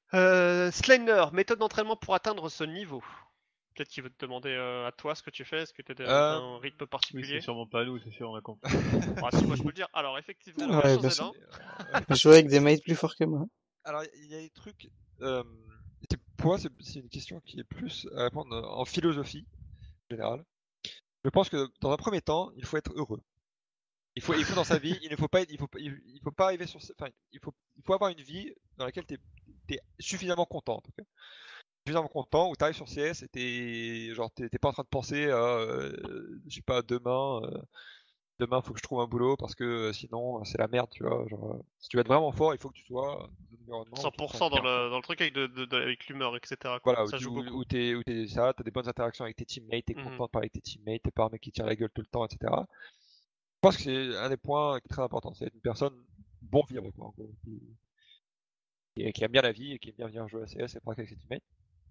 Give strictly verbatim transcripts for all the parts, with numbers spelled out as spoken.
Euh, Slender, méthode d'entraînement pour atteindre ce niveau. Peut-être qu'il veut te demander euh, à toi ce que tu fais, est-ce que tu as Euh... un rythme Oui, c'est particulier? sûrement pas nous, c'est sûr, on a compris. Ah si, moi je peux le dire. Alors effectivement, la Ouais, chose bien est sûr. là. euh, Je jouais avec des mates plus forts que moi. Alors, il y a des trucs. Euh... c'est- Pour moi, c'est c'est une question qui est plus à répondre en philosophie générale. Je pense que dans un premier temps, il faut être heureux. Il faut, il faut dans sa vie, il ne faut pas, être- il faut, pas- il, il faut pas arriver sur, ce- enfin, il faut, il faut avoir une vie dans laquelle tu es, suffisamment content. En tout cas. Suffisamment content où tu arrives sur C S et t'es, genre, t'es t'es pas en train de penser à, euh, je sais pas, demain, euh, demain faut que je trouve un boulot parce que euh, sinon c'est la merde, tu vois. Genre, euh, si tu veux être vraiment fort, il faut que tu sois dans un environnement où tu te sens cent pour cent dans bien, quoi. le, dans le truc avec, de, de- de- avec l'humeur, et cetera. Quoi. Voilà, où Ça tu, joue où, beaucoup. où t'es, où t'es ça, t'as des bonnes interactions avec tes teammates, t'es Mhm. content de parler avec tes teammates, t'es pas un mec qui tire la gueule tout le temps, et cetera. Je pense que c'est un des points très importants, c'est être une personne bon vivre, quoi, en gros, qui, qui- qui aime bien la vie et qui aime bien venir jouer à C S et parler avec ses teammates.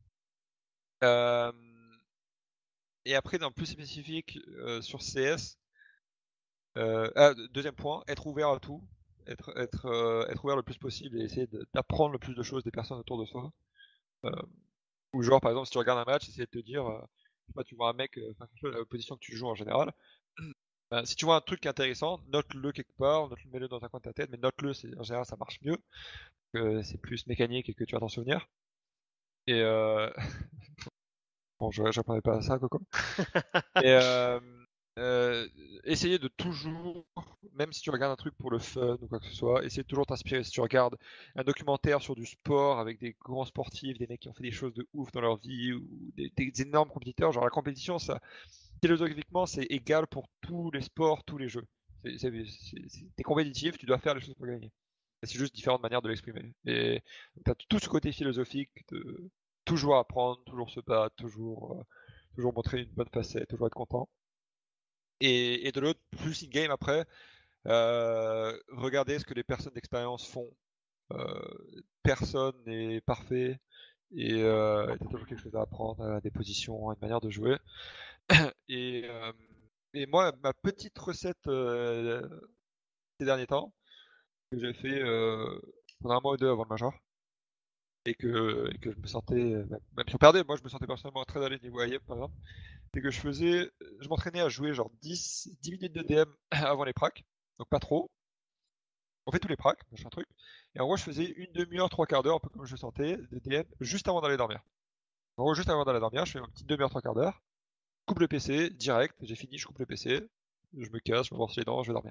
Euh, et après, dans le plus spécifique euh, sur C S, euh, ah, deuxième point, être ouvert à tout, être, être, euh, être ouvert le plus possible et essayer de- d'apprendre le plus de choses des personnes autour de soi. Euh, ou genre, par exemple, si tu regardes un match, essayer de te dire, euh, je sais pas, tu vois un mec euh, faire quelque chose à la position que tu joues en général. Ben, si tu vois un truc intéressant, note-le quelque part, note-le, mets-le dans un coin de ta tête, mais note-le, c'est, en général ça marche mieux, que c'est plus mécanique et que tu vas t'en souvenir. Et euh... bon, je j'apprenais pas à ça, Coco. Et euh, euh, essayer de toujours, même si tu regardes un truc pour le fun ou quoi que ce soit, essayer de toujours t'inspirer. Si tu regardes un documentaire sur du sport avec des grands sportifs, des mecs qui ont fait des choses de ouf dans leur vie, ou des, des énormes compétiteurs, genre la compétition, ça, philosophiquement, c'est égal pour tous les sports, tous les jeux. C'est, c'est, c'est, c'est- t'es compétitif, tu dois faire les choses pour gagner. C'est juste différentes manières de l'exprimer. Et t'as tout ce côté philosophique de toujours apprendre, toujours se battre, toujours, euh, toujours montrer une bonne facette, toujours être content. Et, et de l'autre, plus in-game après, euh, regardez ce que les personnes d'expérience font. Euh, personne n'est parfait et euh, t'as toujours quelque chose à apprendre, à des positions, à une manière de jouer. Et, euh, et moi, ma petite recette euh, ces derniers temps, que j'ai fait euh, pendant un mois ou deux avant le Major, et que, et que je me sentais, même même si on perdait, moi je me sentais personnellement très à l'aise niveau A I M par exemple, c'est que je faisais, je m'entraînais à jouer genre dix, dix minutes de D M avant les pracs, donc pas trop. On fait tous les pracs, machin truc. Et en gros, je faisais une demi-heure, trois quarts d'heure, un peu comme je sentais, de D M, juste avant d'aller dormir. En gros, juste avant d'aller dormir, je fais une petite demi-heure, trois quarts d'heure, coupe le P C, direct, j'ai fini, je coupe le P C, je me casse, je me brosse les dents, je vais dormir.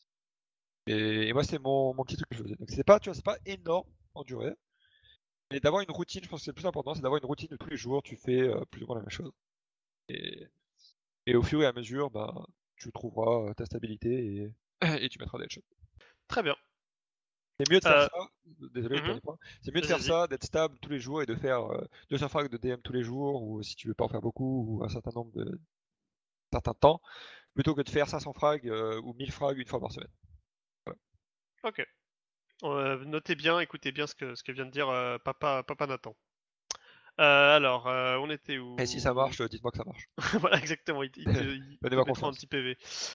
Et, et moi, c'est mon, mon petit truc que je faisais. Donc c'est pas, tu vois, c'est pas énorme en durée, mais d'avoir une routine, je pense que c'est le plus important, c'est d'avoir une routine de tous les jours, tu fais euh, plus ou moins la même chose. Et, et au fur et à mesure, bah, tu trouveras euh, ta stabilité et, et tu mettras des headshots. Très bien. C'est mieux de faire Euh, ça, désolé, mhm. dernier point, c'est mieux de Vas-y, faire vas-y. ça, d'être stable tous les jours et de faire euh, deux cents frags de D M tous les jours, ou si tu veux pas en faire beaucoup, ou un certain nombre de certain temps, plutôt que de faire cinq cents frags euh, ou mille frags une fois par semaine. Voilà. Ok. Euh, notez bien, écoutez bien ce que, ce que vient de dire euh, papa, papa Nathan. Euh, alors, euh, on était Et si ça où? marche, euh, dites-moi que ça marche. Voilà, exactement, il, il te, il te Donnez-moi mettra un confiance. petit P V.